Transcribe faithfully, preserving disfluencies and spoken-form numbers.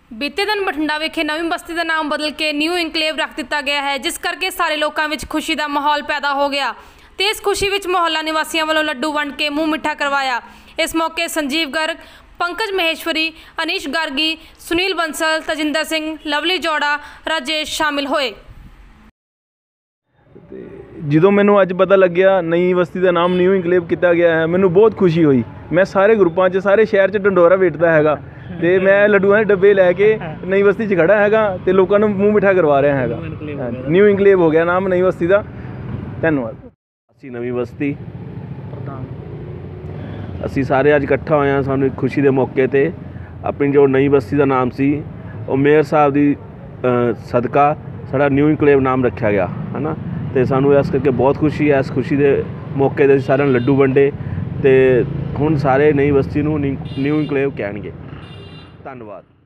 बीते दिन बठिंडा विखे नवीं बस्ती का नाम बदल के न्यू इंकलेव रख दिता गया है, जिस करके सारे लोगों में खुशी का माहौल पैदा हो गया। तो इस खुशी में मोहल्ला निवासियों वालों लड्डू वंड के मूँह मिठा करवाया। इस मौके संजीव गर्ग, पंकज महेश्वरी, अनीश गार्गी, सुनील बंसल, तजिंदर सिंह, लवली जोड़ा, राजेश शामिल होए। ਜਦੋਂ ਮੈਨੂੰ ਅੱਜ ਪਤਾ ਲੱਗਿਆ ਨਈ ਬਸਤੀ ਦਾ ਨਾਮ ਨਿਊ ਇਨਕਲੇਵ ਕੀਤਾ ਗਿਆ ਹੈ, ਮੈਨੂੰ ਬਹੁਤ ਖੁਸ਼ੀ ਹੋਈ। ਮੈਂ ਸਾਰੇ ਗਰੁੱਪਾਂ 'ਚ ਸਾਰੇ ਸ਼ਹਿਰ 'ਚ ਢੰਡੋਰਾ ਵੇਟਦਾ ਹੈਗਾ ਤੇ ਮੈਂ ਲੱਡੂਆਂ ਦੇ ਡੱਬੇ ਲੈ ਕੇ ਨਈ ਬਸਤੀ 'ਚ ਖੜਾ ਹੈਗਾ ਤੇ ਲੋਕਾਂ ਨੂੰ ਮੂੰਹ ਮਿੱਠਾ ਕਰਵਾ ਰਿਹਾ ਹੈਗਾ। ਨਿਊ ਇਨਕਲੇਵ ਹੋ ਗਿਆ ਨਾਮ ਨਈ ਬਸਤੀ ਦਾ। ਧੰਨਵਾਦ। ਅਸੀਂ ਨਵੀਂ ਬਸਤੀ ਅਸੀਂ ਸਾਰੇ ਅੱਜ ਇਕੱਠਾ ਹੋਏ ਹਾਂ। ਸਾਨੂੰ ਇੱਕ ਖੁਸ਼ੀ ਦੇ ਮੌਕੇ 'ਤੇ ਆਪਣੀ ਜੋ ਨਈ ਬਸਤੀ ਦਾ ਨਾਮ ਸੀ ਉਹ ਮੇਅਰ ਸਾਹਿਬ ਦੀ ਸਦਕਾ ਸਾਡਾ ਨਿਊ ਇਨਕਲੇਵ ਨਾਮ ਰੱਖਿਆ ਗਿਆ ਹੈ ਨਾ। ਤੇ ਸਾਨੂੰ ਇਸ ਕਰਕੇ ਬਹੁਤ ਖੁਸ਼ੀ ਹੈ। ਇਸ ਖੁਸ਼ੀ ਦੇ ਮੌਕੇ 'ਤੇ ਸਾਰਿਆਂ ਨੂੰ ਲੱਡੂ ਵੰਡੇ ਤੇ ਹੁਣ ਸਾਰੇ ਨਈ ਬਸਤੀ ਨੂੰ ਨਿਊ ਇਨਕਲੇਵ ਕਹਿਣਗੇ। ਧੰਨਵਾਦ।